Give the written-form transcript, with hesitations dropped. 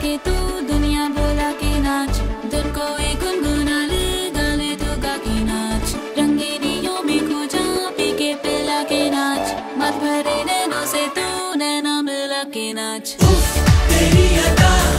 के तू दुनिया बोला के नाच, धुन को एक गुनगुना ले, गाले तो गा के नाच, रंगीनियों में खो जा, पी के पिला के नाच, मत भरे नैनों से तू नैना मिला के नाच। तेरी अदा